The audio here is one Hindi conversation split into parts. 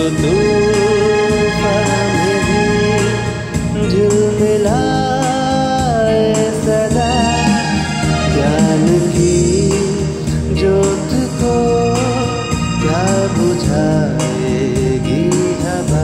तूफान भी झिलमिलाए सदा, ज्ञान की ज्योत को क्या बुझाएगी हवा।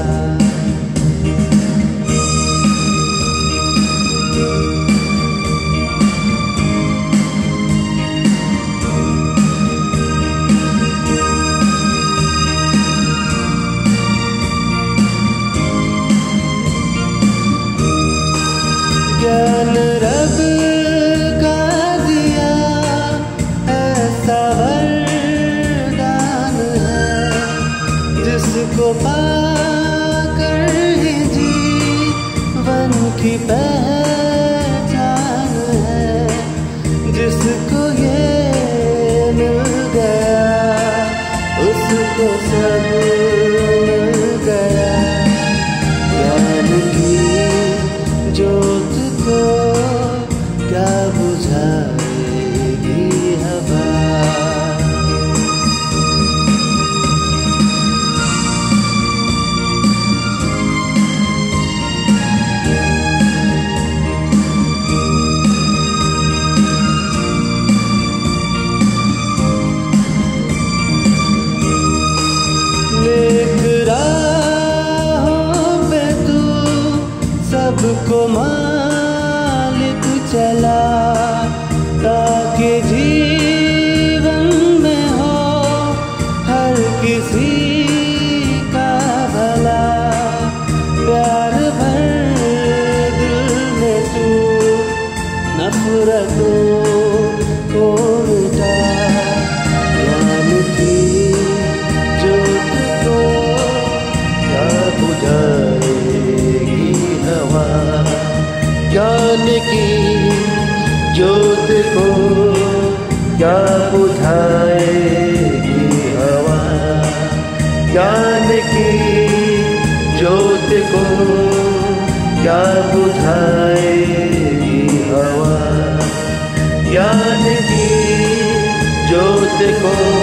ज्ञान रब का दिया ऐसा वरदान है, जिसको पाकर ही जीवन की पहचान है। जिसको ये मिल गया उसको सब मिल गया। ज्ञान की ज्योत को क्या बुझाएगी हवा। नेक राहों पे तू सबको मालिक चला, ताकि जीवन में हो हर किसी का भला। प्यार भर दिल में तू नफरतों को मिटा। ज्ञान की ज्योत को क्या बुझाएगी हवा। ज्ञान की ज्योत को क्या बुझाएगी हवा। ज्ञान की ज्योत को क्या बुझाएगी हवा। ज्ञान की ज्योत को